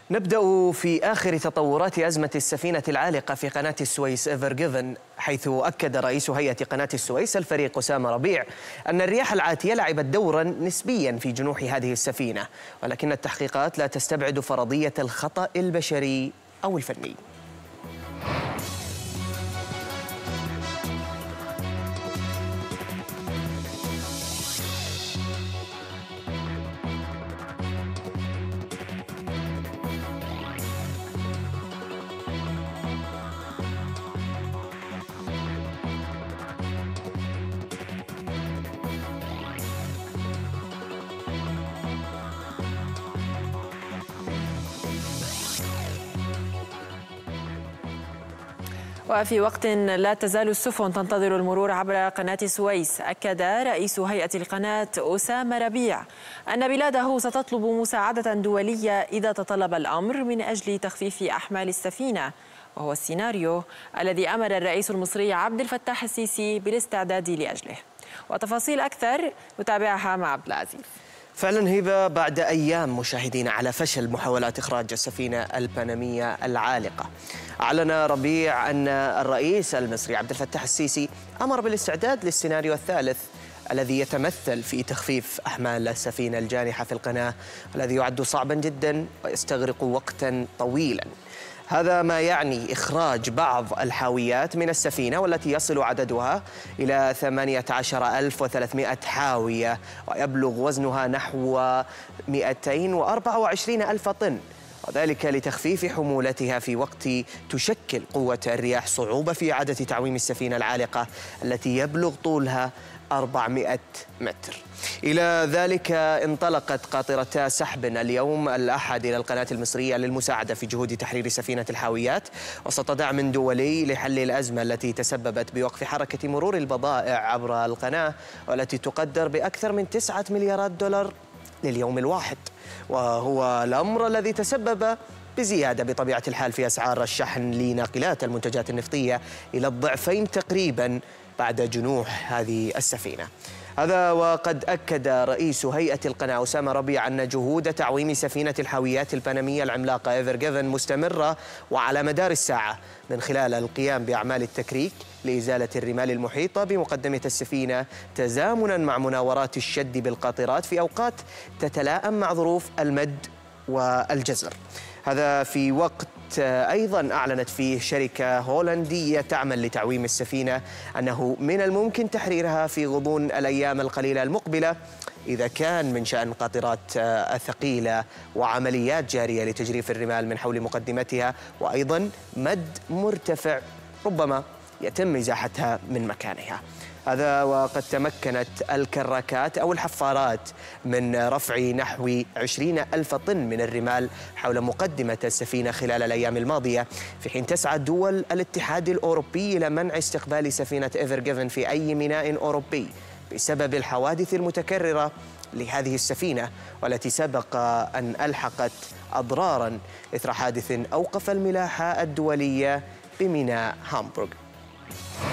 نبدأ في آخر تطورات أزمة السفينة العالقة في قناة السويس إيفر جيفن، حيث أكد رئيس هيئة قناة السويس الفريق أسامة ربيع أن الرياح العاتية لعبت دورا نسبيا في جنوح هذه السفينة، ولكن التحقيقات لا تستبعد فرضية الخطأ البشري أو الفني. وفي وقت لا تزال السفن تنتظر المرور عبر قناة السويس، أكد رئيس هيئة القناة أسامة ربيع أن بلاده ستطلب مساعدة دولية إذا تطلب الأمر من أجل تخفيف أحمال السفينة، وهو السيناريو الذي أمر الرئيس المصري عبد الفتاح السيسي بالاستعداد لأجله. وتفاصيل أكثر نتابعها مع عبد العزيز. فعلا هبة، بعد أيام مشاهدينا على فشل محاولات إخراج السفينة البنمية العالقة، أعلن ربيع أن الرئيس المصري عبد الفتاح السيسي أمر بالاستعداد للسيناريو الثالث الذي يتمثل في تخفيف أحمال السفينة الجانحة في القناة، والذي يعد صعبا جدا ويستغرق وقتا طويلا. هذا ما يعني إخراج بعض الحاويات من السفينة، والتي يصل عددها إلى 18,300 حاوية، ويبلغ وزنها نحو 224,000 طن، وذلك لتخفيف حمولتها في وقت تشكل قوة الرياح صعوبة في إعادة تعويم السفينة العالقة التي يبلغ طولها 400 متر. إلى ذلك انطلقت قاطرتا سحب اليوم الأحد إلى القناة المصرية للمساعدة في جهود تحرير سفينة الحاويات وسط دعم دولي لحل الأزمة التي تسببت بوقف حركة مرور البضائع عبر القناة، والتي تقدر بأكثر من 9 مليارات دولار لليوم الواحد، وهو الأمر الذي تسبب بزيادة بطبيعة الحال في أسعار الشحن لناقلات المنتجات النفطية إلى الضعفين تقريبا بعد جنوح هذه السفينة. هذا وقد أكد رئيس هيئة القناة أسامة ربيع أن جهود تعويم سفينة الحاويات البنمية العملاقة إيفر جيفن مستمرة وعلى مدار الساعة، من خلال القيام بأعمال التكريك لإزالة الرمال المحيطة بمقدمة السفينة، تزامنا مع مناورات الشد بالقاطرات في أوقات تتلائم مع ظروف المد والجزر. هذا في وقت أيضا أعلنت فيه شركة هولندية تعمل لتعويم السفينة أنه من الممكن تحريرها في غضون الأيام القليلة المقبلة، إذا كان من شأن قاطرات ثقيلة وعمليات جارية لتجريف الرمال من حول مقدمتها، وأيضا مد مرتفع ربما يتم إزاحتها من مكانها. هذا وقد تمكنت الكراكات أو الحفارات من رفع نحو 20,000 طن من الرمال حول مقدمة السفينة خلال الأيام الماضية، في حين تسعى دول الاتحاد الأوروبي إلى منع استقبال سفينة إيفر جيفن في أي ميناء أوروبي بسبب الحوادث المتكررة لهذه السفينة، والتي سبق أن ألحقت أضرارا إثر حادث أوقف الملاحة الدولية بميناء هامبورغ.